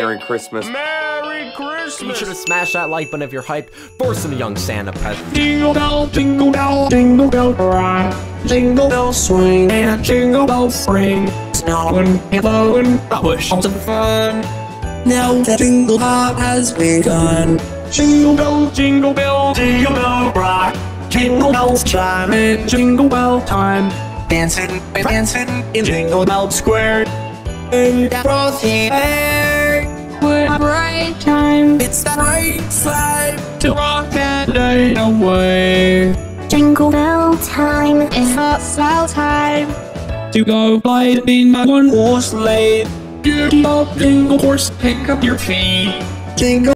Merry Christmas. Merry Christmas! Be sure to smash that like button if you're hyped for some young Santa pets. Jingle bell rock, jingle bell swing, and jingle bells ring. Snowing and blowing, wish all some fun. Now the jingle hop has begun. Jingle bell, jingle bell, jingle bell rock. Jingle bells chime in jingle bell time. Dancing in Jingle Bell Square. In that frothy air, what a bright time! It's the right time to rock that day away. Jingle bell time is The style time to go glide in my one horse sleigh. Get up, jingle horse, pick up your feet. Jingle.